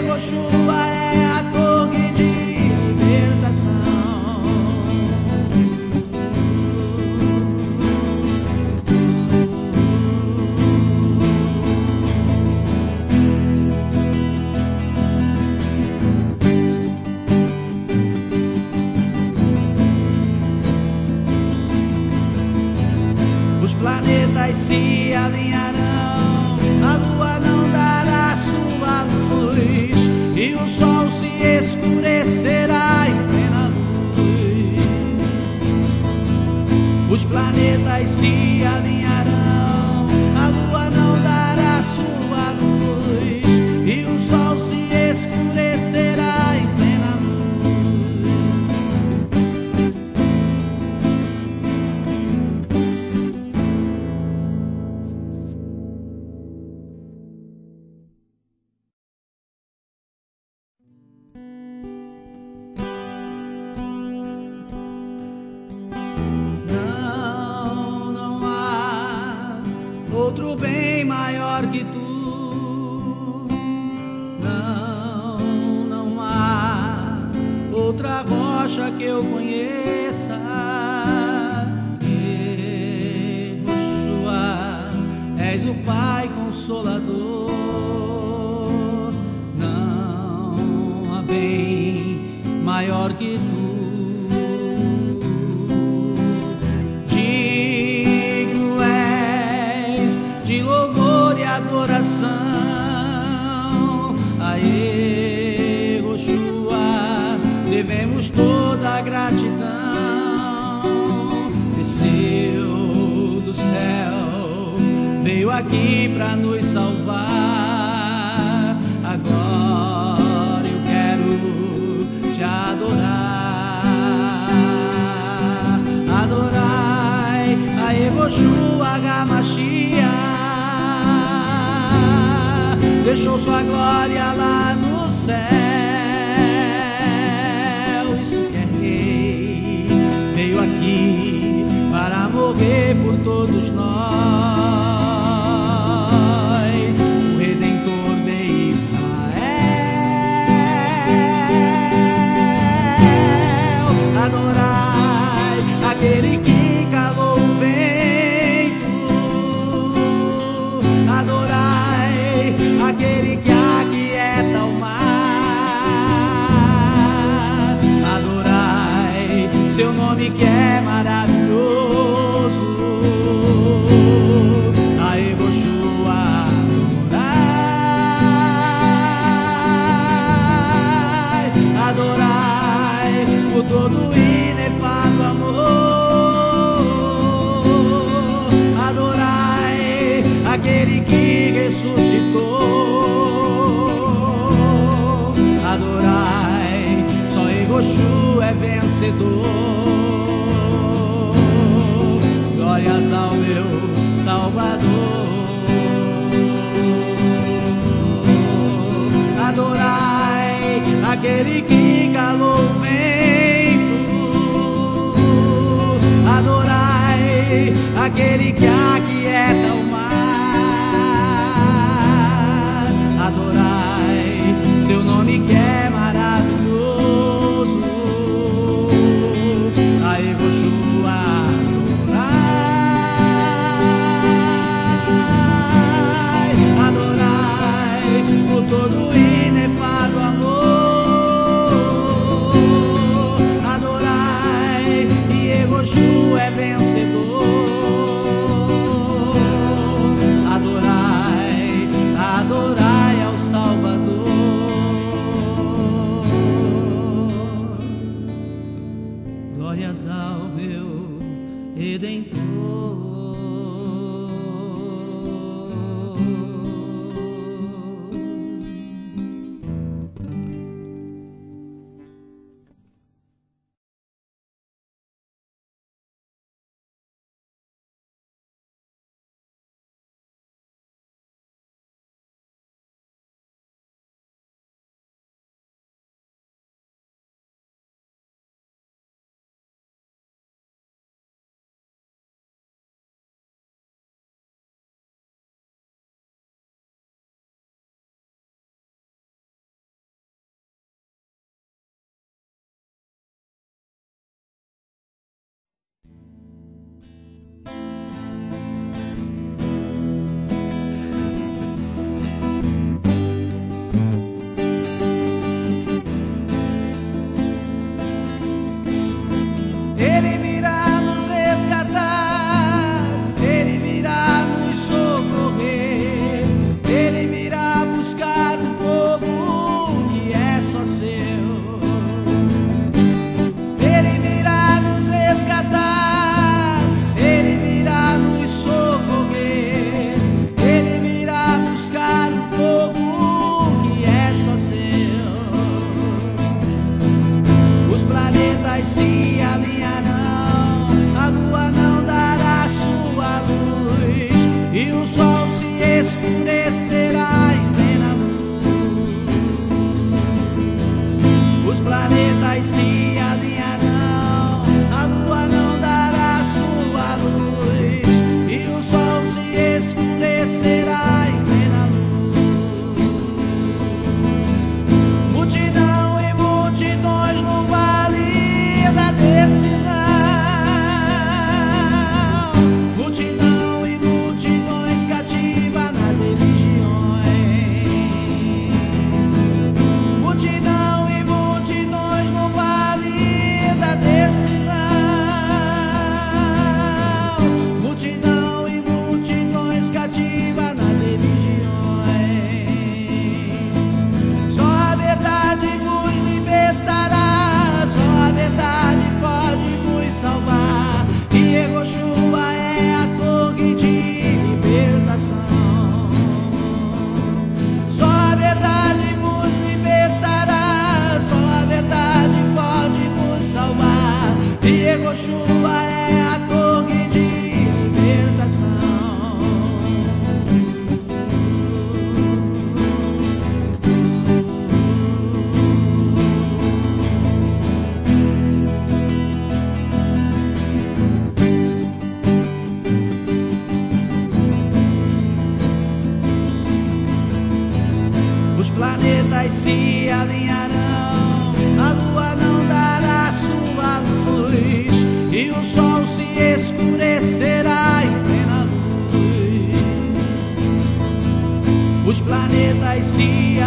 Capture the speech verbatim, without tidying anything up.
Exu é a torre de libertação. Os planetas se alinharão, a lua não dará sua luz e o sol se escurecerá em plena luz. Os planetas se alinharão, a lua não dará sua luz e o sol se escurecerá em plena luz. Não, não há outro bem maior que tu. Não, não há outra rocha que eu conheça. Yeshua, és o Pai Consolador. Não há bem maior que tu. Digno és de louvor e adoração a Yeshua, devemos toda a gratidão. Desceu do céu, veio aqui pra nos salvar. Agora eu quero te adorar, adorai a Yehoshua HaMashiach. Deixou sua glória lá no céu. Isso que é rei, veio aqui para morrer por todos nós, o Redentor de Israel. Adorai aquele que calou o vento, adorai aquele que aquieta o mar, adorai seu nome que é maravilhoso, a Yehoshua. Adorai, adorai por todo inefável amor, adorai aquele que ressuscitou, adorai, só Yehoshua é vencedor. Glórias ao meu Salvador. Adorai aquele que calou o vento, adorai aquele que aquieta o mar, adorai seu nome que é maravilhoso, a Yehoshua. Adorai, adorai por todo inefável amor, adorai, e Yehoshua é vencedor. Adorai, adorai ao Salvador. Glórias ao meu Redentor. se alinharão, a lua não dará sua luz e o sol se escurecerá em plena luz. Os planetas se